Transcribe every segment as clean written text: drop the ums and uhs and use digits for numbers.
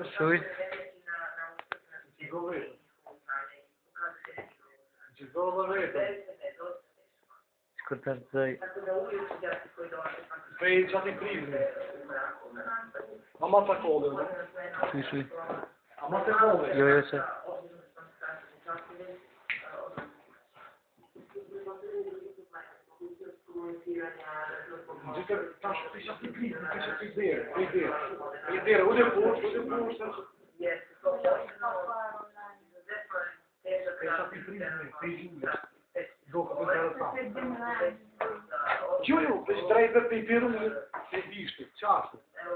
Čuj. Скотардзай. Păi, ce ați prizme? Am asta colo, da? Čuj. Am asta colo. Jo, se. Zice, da, și ați prizme, că și idee. Unde pun, Чую, треба пейперу більше, часу.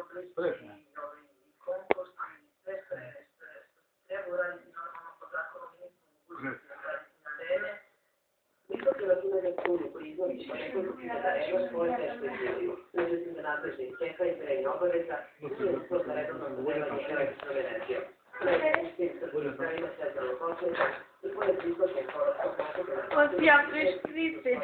Visto che la fine del studio con i due sono quello che daremo poi nelle settimane che fai tre obaveza io sto sarebbe non doveva dire che l'energia e poi è visto che Possiamo iscritti.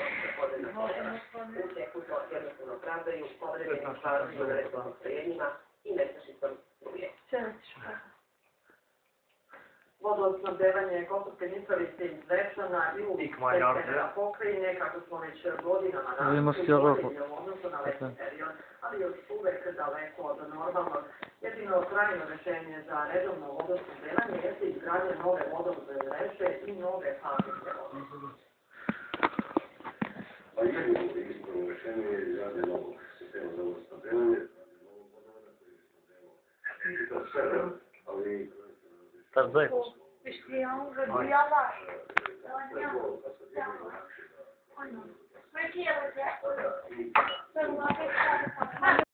Vodosnabdevanje Kosovske Mitrovice iz Zvečana i uvijek pokrajine, kako smo već godinama nastavili u odnosu na letni period, ali još uvek daleko od normalnog. Jedino trajno rešenje za redovno vodosnabdevanje jeste izgradnja nove vodovodne mreže i nove fabrike vodovoda. Pa jedino ispravno rešenje je izgradnja novog sistema za vodosnabdevanje, novog vodovoda koji je snabdevao, ali Tardzaj. Cristiano Gabriela. Aynen. Peki, evet.